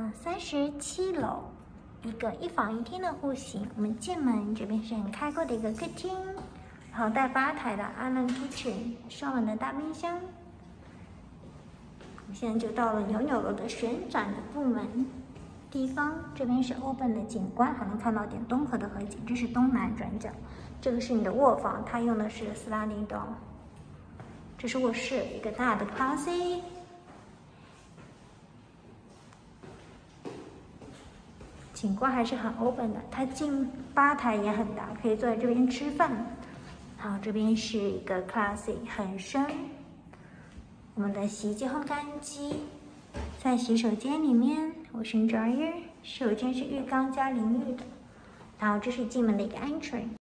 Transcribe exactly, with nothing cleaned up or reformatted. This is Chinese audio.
啊三十七楼，一个一房一厅的户型。我们进门这边是很开阔的一个客厅，然后带吧台的 Island Kitchen， 双人的大冰箱。我们现在就到了扭扭楼的旋转的部门地方，这边是 open 的景观，还能看到点东河的河景。这是东南转角，这个是你的卧房，它用的是 sliding door。这是卧室，一个大的 Class。景观还是很 open 的，它进吧台也很大，可以坐在这边吃饭。好，这边是一个 classy 很深，我们的洗衣机、烘干机，在洗手间里面 ，washing dryer， 洗手间是浴缸加淋浴的。然后这是进门的一个 entry。